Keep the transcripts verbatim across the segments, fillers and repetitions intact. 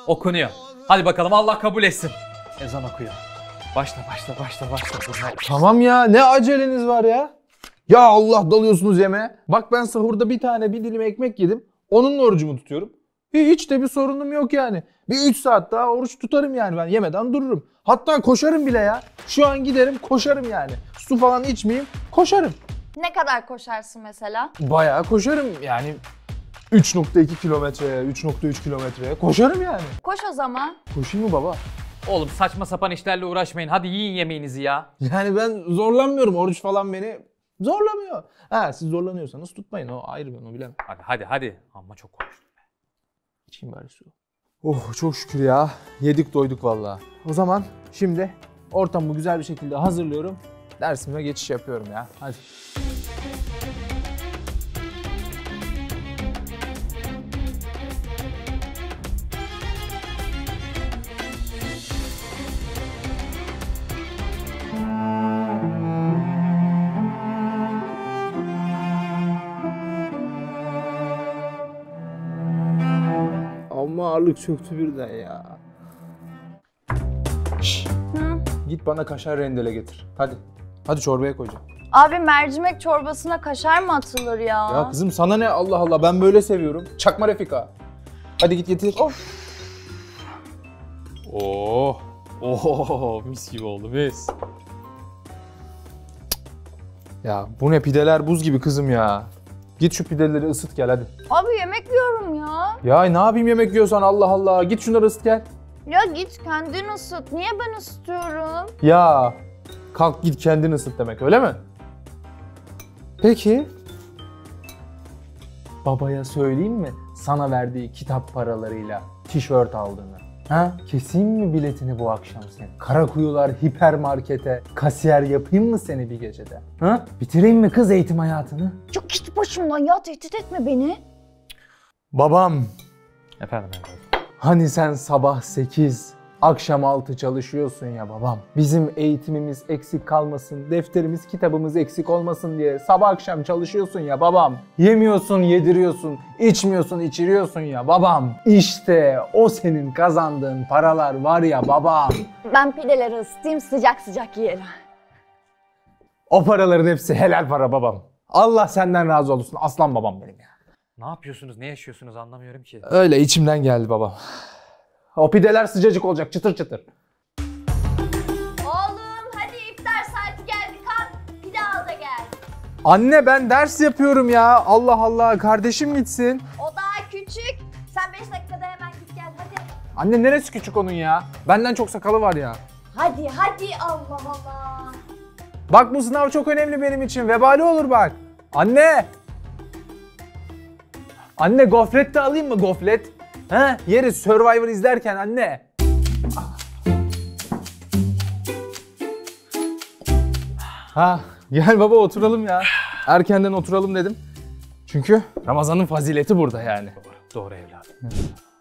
okunuyor. Hadi bakalım, Allah kabul etsin. Ezan okuyor. Başla başla başla başla. Tamam ya, ne aceleniz var ya? Ya Allah, dalıyorsunuz yemeğe. Bak ben sahurda bir tane bir dilim ekmek yedim. Onunla orucumu tutuyorum. Hiç de bir sorunum yok yani. Bir üç saat daha oruç tutarım yani, ben yemeden dururum. Hatta koşarım bile ya. Şu an giderim koşarım yani. Su falan içmeyeyim, koşarım. Ne kadar koşarsın mesela? Bayağı koşarım yani. üç nokta iki kilometreye, üç nokta üç kilometreye koşarım yani. Koş o zaman. Koşayım mı baba? Oğlum saçma sapan işlerle uğraşmayın. Hadi yiyin yemeğinizi ya. Yani ben zorlanmıyorum, oruç falan beni zorlamıyor. Ha, siz zorlanıyorsanız tutmayın, o ayrı, ben onu bilemem. Hadi hadi hadi. Amma çok konuştum be. İçeyim bari su. Oh çok şükür ya. Yedik doyduk vallahi. O zaman şimdi ortamı güzel bir şekilde hazırlıyorum. Dersime geçiş yapıyorum ya. Hadi. Ama ağırlık çöktü birden ya. Şşş. Hı? Git bana kaşar rendele getir. Hadi. Hadi çorbaya koyacağım. Abi mercimek çorbasına kaşar mı atılır ya? Ya kızım sana ne, Allah Allah, ben böyle seviyorum. Çakma Refika. Hadi git getir. Of. Oh. Oh mis gibi oldu mis. Ya bu ne, pideler buz gibi kızım ya. Git şu pideleri ısıt gel hadi. Abi yemek yiyorum ya. Ya ne yapayım yemek yiyorsan, Allah Allah. Git şunları ısıt gel. Ya git kendin ısıt. Niye ben ısıtıyorum? Ya kalk git kendin ısıt demek, öyle mi? Peki. Babaya söyleyeyim mi sana verdiği kitap paralarıyla tişört aldığını? Ha? Keseyim mi biletini bu akşam seni? Karakuyular hipermarkete kasiyer yapayım mı seni bir gecede? Ha? Bitireyim mi kız eğitim hayatını? Ya git başımdan ya, tehdit etme beni. Babam, Efendim efendim. hani sen sabah sekiz, akşam altı çalışıyorsun ya babam. Bizim eğitimimiz eksik kalmasın, defterimiz, kitabımız eksik olmasın diye sabah akşam çalışıyorsun ya babam. Yemiyorsun, yediriyorsun, içmiyorsun, içiriyorsun ya babam. İşte o senin kazandığın paralar var ya babam. Ben pideleri ısıtayım, sıcak sıcak yiyelim. O paraların hepsi helal para babam. Allah senden razı olsun, aslan babam benim ya. Ne yapıyorsunuz, ne yaşıyorsunuz anlamıyorum ki. Öyle içimden geldi babam. O pideler sıcacık olacak, çıtır çıtır. Oğlum hadi, iftar saati geldi, kalk pide al da gel. Anne ben ders yapıyorum ya. Allah Allah, kardeşim gitsin. O daha küçük. Sen beş dakikada hemen git gel hadi. Anne neresi küçük onun ya? Benden çok sakalı var ya. Hadi hadi, Allah Allah. Bak bu sınav çok önemli benim için. Vebali olur bak. Anne. Anne gofret de alayım mı, gofret? He? Yeriz Survivor izlerken anne. Ha, gel baba oturalım ya. Erkenden oturalım dedim. Çünkü Ramazan'ın fazileti burada yani. Doğru, doğru evladım.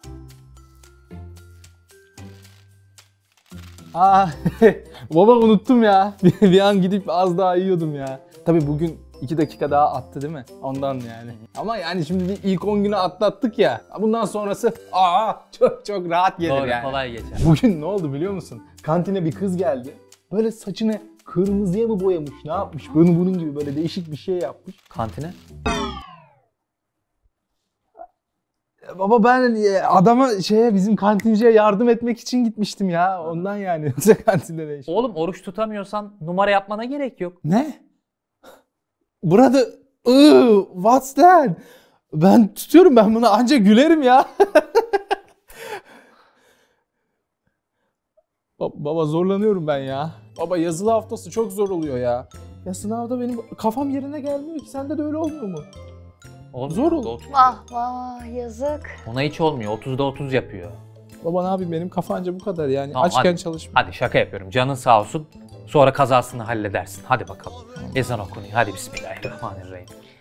Aa, baba unuttum ya. Bir an gidip az daha yiyordum ya. Tabii bugün iki dakika daha attı değil mi? Ondan yani. Ama yani şimdi bir ilk on günü atlattık ya. Bundan sonrası aa çok çok rahat gelir Doğru, yani. kolay geçer. Bugün ne oldu biliyor musun? Kantine bir kız geldi. Böyle saçını kırmızıya mı boyamış, ne yapmış? Bunun bunun gibi böyle değişik bir şey yapmış. Kantine? Baba ben e, adama şeye, bizim kantinciye yardım etmek için gitmiştim ya. Ondan yani. Yoksa kantinde ne iş? Oğlum oruç tutamıyorsan numara yapmana gerek yok. Ne? Burada ıı, what's that? Ben tutuyorum, ben buna ancak gülerim ya. Ba- baba zorlanıyorum ben ya. Baba yazılı haftası çok zor oluyor ya. Ya sınavda benim kafam yerine gelmiyor ki. Sende de öyle olmuyor mu? Oğlum, Zor oldu. otuz. Vah vah, yazık. Ona hiç olmuyor. otuzda otuz yapıyor. Baba ne yapayım, benim kafa anca bu kadar yani. Tamam, Açken hadi. çalışmıyor. Hadi şaka yapıyorum. Canın sağ olsun. Sonra kazasını halledersin. Hadi bakalım. Ezan okunuyor. Hadi bismillahirrahmanirrahim.